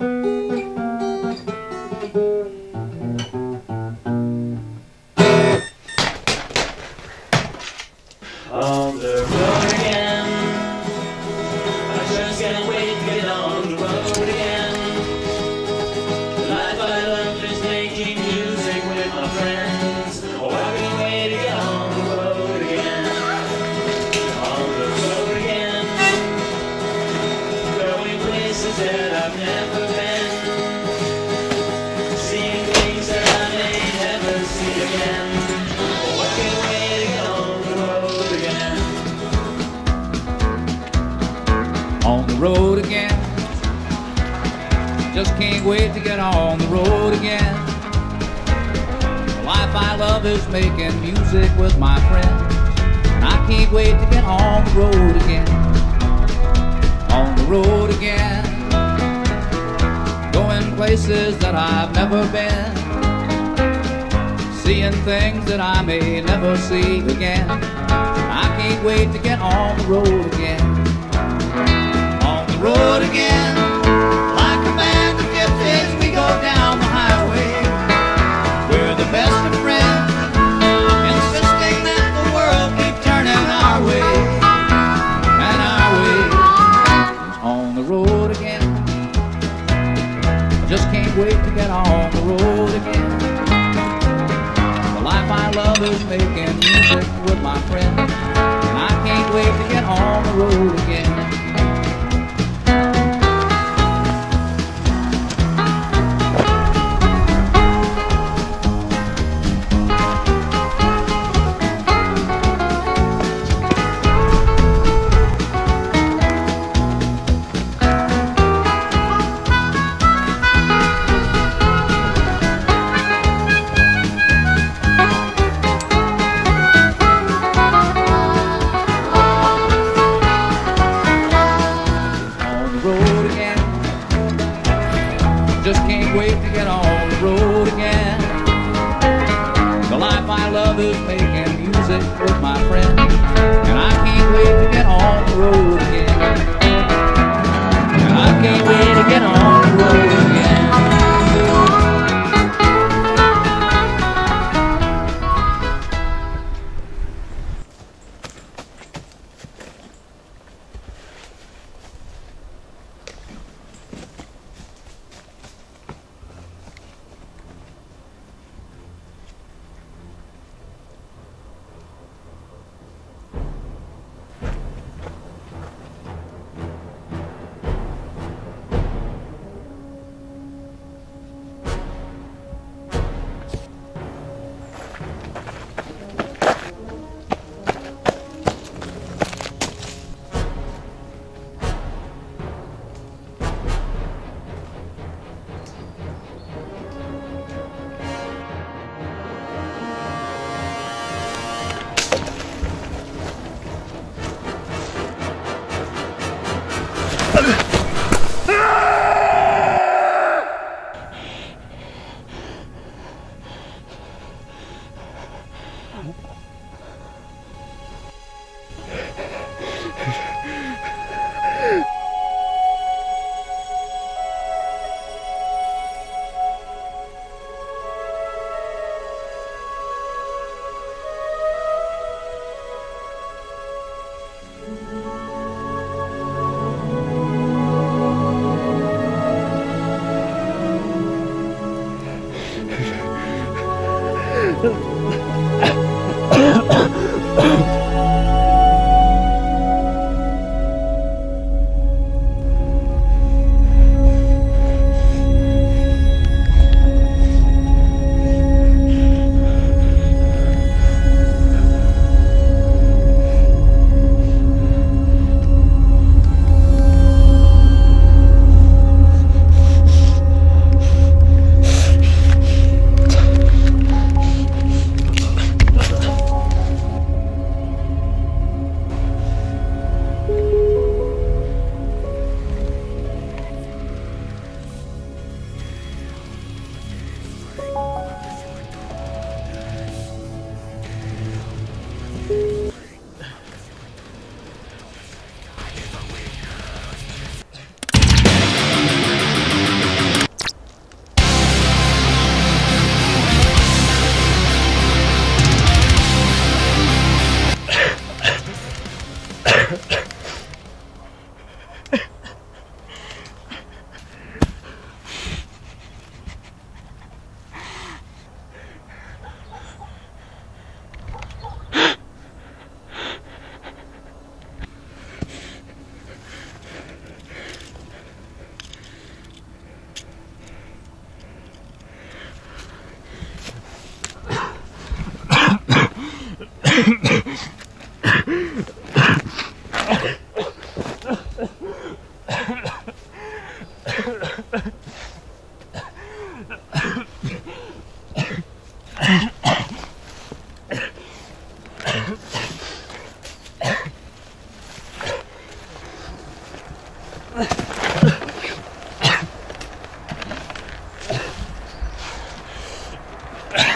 On the road again, I just can't wait to get on the road again. The life I love is making music with my friends. Oh, I can't wait to get on the road again. On the road again, going places that I've never been, seeing things that I may never see again. Oh, I can't wait to get on the road again. On the road again, just can't wait to get on the road again. The life I love is making music with my friends, and I can't wait to get on the road again. On the road again, going places that I've never been, seeing things that I may never see again. I can't wait to get on the road again. On the road again, like a band of gypsies, we go down the highway. We're the best of friends, insisting that the world keep turning our way. And our way is on the road again. I just can't wait to get on the road again. The life I love is making music with my friends, and I can't wait to get on the road again. Just can't wait to get on the road again. The life I love is making music with my friends, and I can't wait to get on the road again. And I can't wait to get on the road again.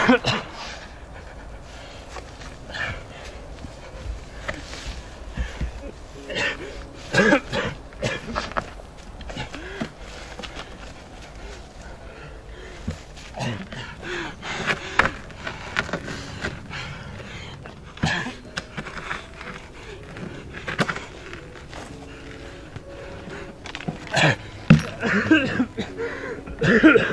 Ugh.